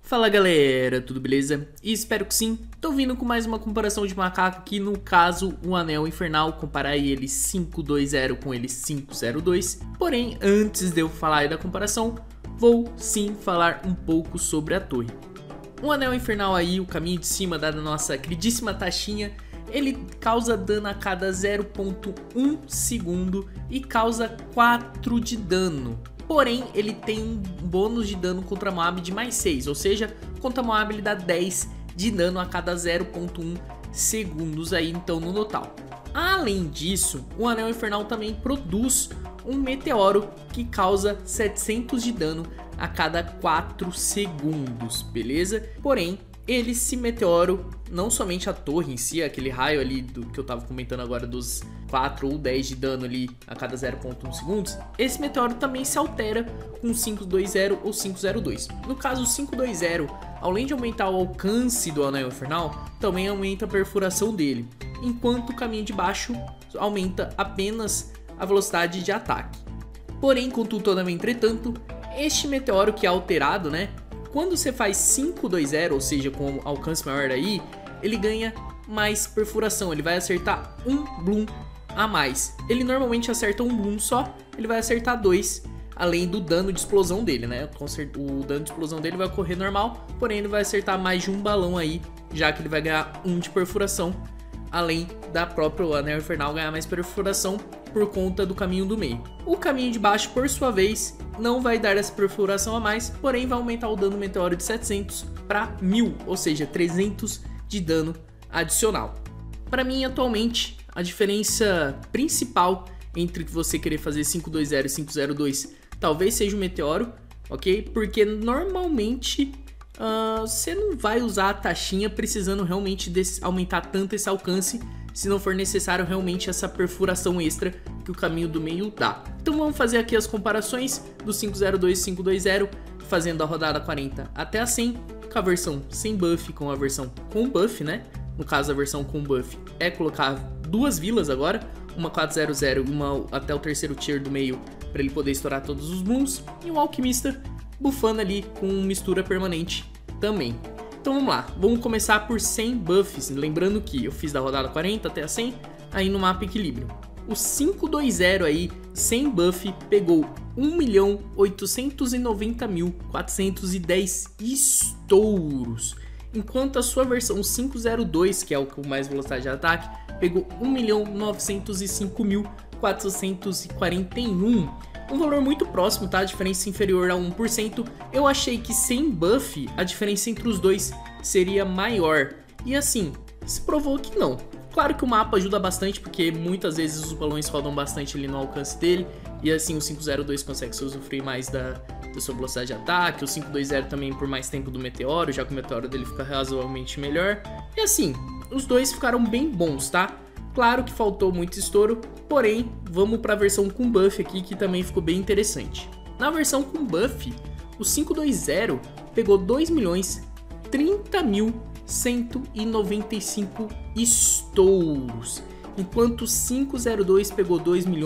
Fala galera, tudo beleza? Espero que sim. Tô vindo com mais uma comparação de macaco aqui, no caso o Anel Infernal, comparar ele 520 com ele 502. Porém, antes de eu falar aí da comparação, vou sim falar um pouco sobre a torre. O Anel Infernal aí, o caminho de cima da nossa queridíssima taxinha, ele causa dano a cada 0.1 segundo e causa 4 de dano. Porém, ele tem um bônus de dano contra Moab de mais 6, ou seja, contra Moab ele dá 10 de dano a cada 0.1 segundos aí, então, no total. Além disso, o Anel Infernal também produz um meteoro que causa 700 de dano a cada 4 segundos, beleza? Porém, esse meteoro, não somente a torre em si, aquele raio ali do que eu tava comentando agora dos 4 ou 10 de dano ali a cada 0.1 segundos, esse meteoro também se altera com 520 ou 502. No caso, o 520, além de aumentar o alcance do Anel Infernal, também aumenta a perfuração dele, enquanto o caminho de baixo aumenta apenas a velocidade de ataque. Porém, contudo, todavia, entretanto, este meteoro que é alterado, né? Quando você faz 520, ou seja, com alcance maior aí, ele ganha mais perfuração, ele vai acertar um bloom a mais. Ele normalmente acerta um bloom só, ele vai acertar 2, além do dano de explosão dele, né? O dano de explosão dele vai ocorrer normal, porém ele vai acertar mais de um balão aí, já que ele vai ganhar 1 de perfuração, além da própria Anel Infernal ganhar mais perfuração por conta do caminho do meio. O caminho de baixo, por sua vez, não vai dar essa perfuração a mais, porém vai aumentar o dano meteoro de 700 para 1000, ou seja, 300 de dano adicional. Para mim, atualmente, a diferença principal entre você querer fazer 520 e 502 talvez seja o meteoro, ok? Porque normalmente você não vai usar a taxinha precisando realmente aumentar tanto esse alcance, se não for necessário realmente essa perfuração extra que o caminho do meio dá. Então vamos fazer aqui as comparações do 502 e 520, fazendo a rodada 40 até a 100, com a versão sem buff, com a versão com buff, né? No caso, a versão com buff é colocar duas vilas agora, uma 400 e uma até o terceiro tier do meio, para ele poder estourar todos os blooms, e o alquimista buffando ali com mistura permanente também. Então vamos lá, vamos começar por 100 buffs, lembrando que eu fiz da rodada 40 até a 100, aí no mapa equilíbrio. O 520 aí, sem buff, pegou 1.890.410 estouros, enquanto a sua versão 502, que é o com mais velocidade de ataque, pegou 1.905.441. Um valor muito próximo, tá? A diferença inferior a 1%. Eu achei que sem buff, a diferença entre os dois seria maior. E assim, se provou que não. Claro que o mapa ajuda bastante, porque muitas vezes os balões rodam bastante ali no alcance dele. E assim, o 502 consegue usufruir mais da sua velocidade de ataque. O 520 também por mais tempo do meteoro, já que o meteoro dele fica razoavelmente melhor. E assim, os dois ficaram bem bons, tá? Claro que faltou muito estouro, porém, vamos para a versão com buff aqui, que também ficou bem interessante. Na versão com buff, o 520 pegou 2.030.195 estouros, enquanto o 502 pegou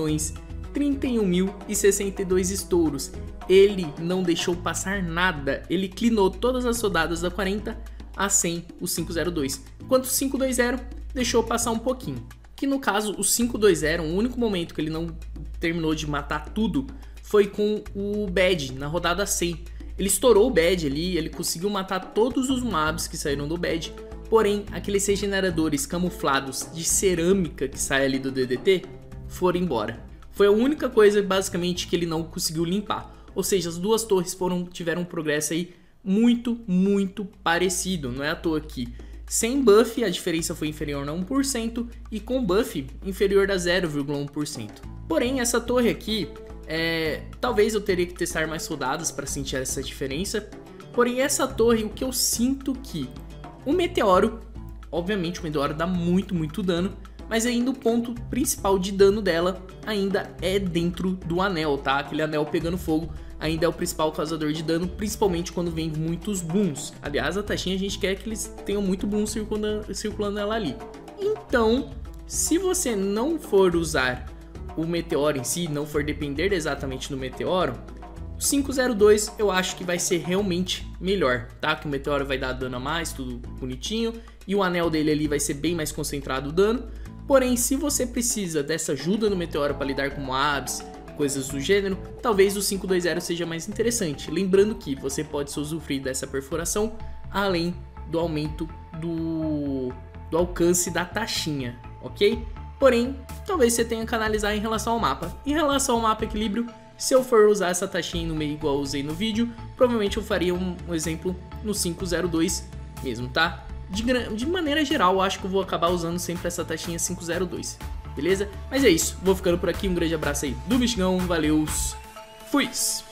2.031.062 estouros. Ele não deixou passar nada, ele clinou todas as rodadas da 40 a 100, o 502, enquanto o 520 deixou passar um pouquinho. Que no caso, o 520, o único momento que ele não terminou de matar tudo foi com o Bad, na rodada 100. Ele estourou o Bad ali, ele conseguiu matar todos os mobs que saíram do Bad, porém, aqueles regeneradores camuflados de cerâmica que saem ali do DDT foram embora. Foi a única coisa, basicamente, que ele não conseguiu limpar. Ou seja, as duas torres tiveram um progresso aí muito parecido, não é à toa que sem buff, a diferença foi inferior a 1%, e com buff, inferior a 0,1%. Porém, essa torre aqui, talvez eu teria que testar mais rodadas para sentir essa diferença. Porém, essa torre, o que eu sinto que o meteoro, obviamente o meteoro dá muito dano, mas ainda o ponto principal de dano dela ainda é dentro do anel, tá? Aquele anel pegando fogo ainda é o principal causador de dano, principalmente quando vem muitos booms. Aliás, a taxinha a gente quer que eles tenham muito boom circulando ela ali. Então, se você não for usar o meteoro em si, não for depender exatamente do meteoro, O 502 eu acho que vai ser realmente melhor, tá? Que o meteoro vai dar dano a mais, tudo bonitinho, e o anel dele ali vai ser bem mais concentrado o dano. Porém, se você precisa dessa ajuda no meteoro para lidar com mobs, coisas do gênero, talvez o 520 seja mais interessante. Lembrando que você pode usufruir dessa perfuração, além do aumento do alcance da taxinha, ok? Porém, talvez você tenha que analisar em relação ao mapa. Em relação ao mapa equilíbrio, se eu for usar essa taxinha no meio igual eu usei no vídeo, provavelmente eu faria um exemplo no 502 mesmo, tá? De maneira geral, eu acho que eu vou acabar usando sempre essa taxinha 502, beleza? Mas é isso, vou ficando por aqui, um grande abraço aí do Bichigão, valeus, fui!